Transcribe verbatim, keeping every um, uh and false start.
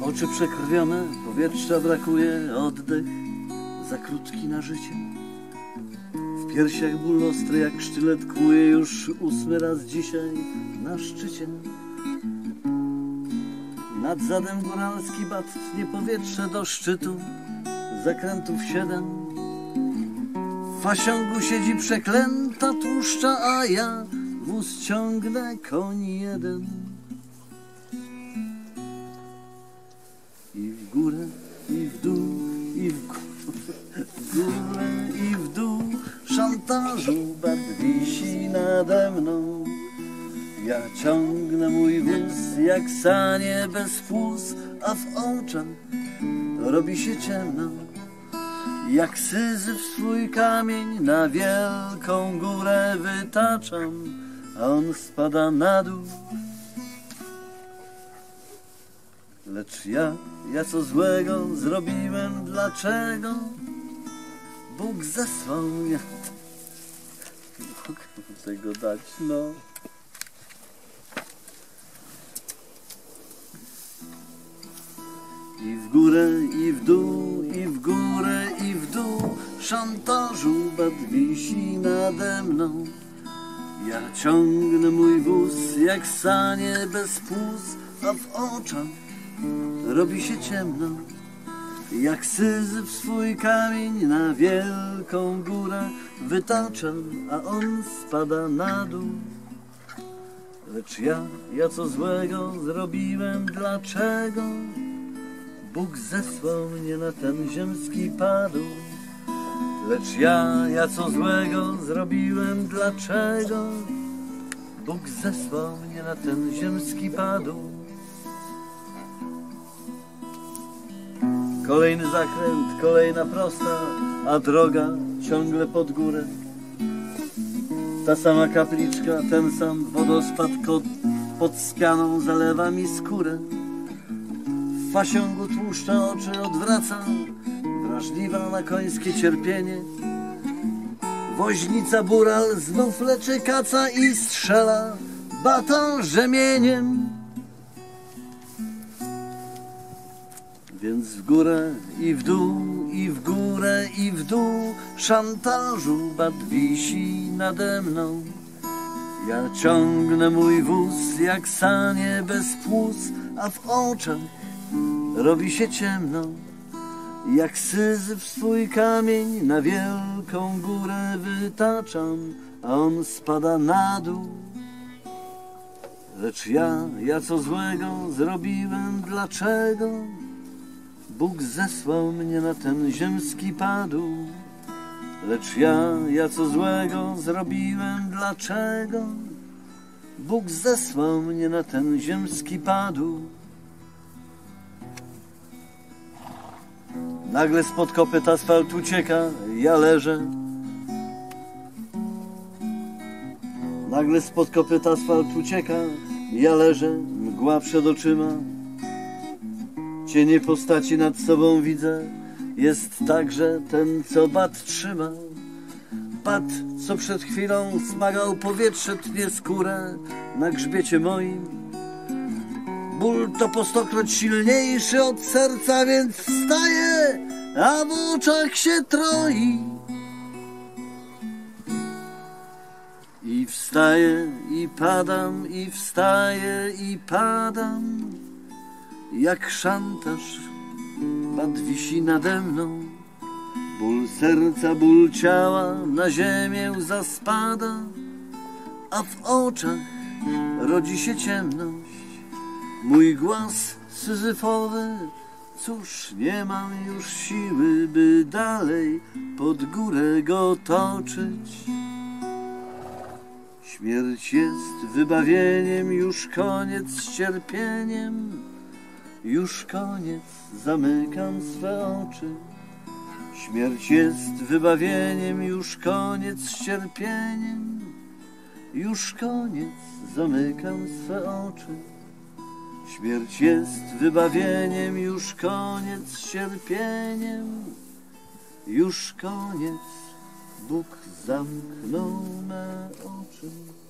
Oczy przekrwione, powietrza brakuje, oddech za krótki na życie. W piersiach ból ostry jak sztylet kłuje, już ósmy raz dzisiaj na szczycie. Nad zadem góralski bat tnie powietrze do szczytu, zakrętów siedem. W fasiągu siedzi przeklęta tłuszcza, a ja wóz ciągnę, koń jeden. I w górę, i w dół, i w górę, w górę i w dół, szantażu bat wisi nade mną. Ja ciągnę mój wóz jak sanie bez płuz, a w oczach robi się ciemno. Jak Syzyf swój kamień na wielką górę wytaczam, a on spada na dół. Lecz ja, ja co złego zrobiłem, dlaczego Bóg zesłał mnie? Muszę go dać, no. I w górę, i w dół, i w górę, i w dół, szantażu bat wisi nade mną. Ja ciągnę mój wóz jak sanie bez płuz, a w oczach robi się ciemno. Jak Syzyf swój kamień na wielką górę wytaczam, a on spada na dół. Lecz ja, ja co złego zrobiłem, dlaczego Bóg zesłał mnie na ten ziemski padł? Lecz ja, ja co złego zrobiłem, dlaczego Bóg zesłał mnie na ten ziemski padł? Kolejny zakręt, kolejna prosta, a droga ciągle pod górę. Ta sama kapliczka, ten sam wodospad, kot pod spianą zalewa mi skórę. W fasiągu tłuszcza oczy odwracam, wrażliwa na końskie cierpienie. Woźnica Bural znów leczy kaca i strzela baton rzemieniem. Więc w górę i w dół, i w górę i w dół, szantażu bat wisi nade mną. Ja ciągnę mój wóz jak sanie bez płuz, a w oczach robi się ciemno. Jak Syzyf swój kamień na wielką górę wytaczam, a on spada na dół. Lecz ja, ja co złego zrobiłem, dlaczego Bóg zesłał mnie na ten ziemski padł? Lecz ja, ja co złego zrobiłem, dlaczego Bóg zesłał mnie na ten ziemski padł? Nagle spod kopyt asfalt ucieka, ja leżę. Nagle spod kopyt asfalt ucieka, ja leżę, mgła przed oczyma. Cienie postaci nad sobą widzę, jest także ten, co bat trzyma. Bat, co przed chwilą smagał powietrze, tnie skórę na grzbiecie moim. Ból to po stokroć silniejszy od serca, więc wstaje, a w oczach się troi. I wstaję, i padam, i wstaję, i padam. Jak szantaż bat wisi nade mną. Ból serca, ból ciała na ziemię zaspada, a w oczach rodzi się ciemność. Mój głos syzyfowy, cóż, nie mam już siły, by dalej pod górę go toczyć. Śmierć jest wybawieniem, już koniec z cierpieniem. Już koniec, zamykam swe oczy. Śmierć jest wybawieniem, już koniec z cierpieniem. Już koniec, zamykam swe oczy. Śmierć jest wybawieniem, już koniec z cierpieniem. Już koniec, Bóg zamknął me oczy.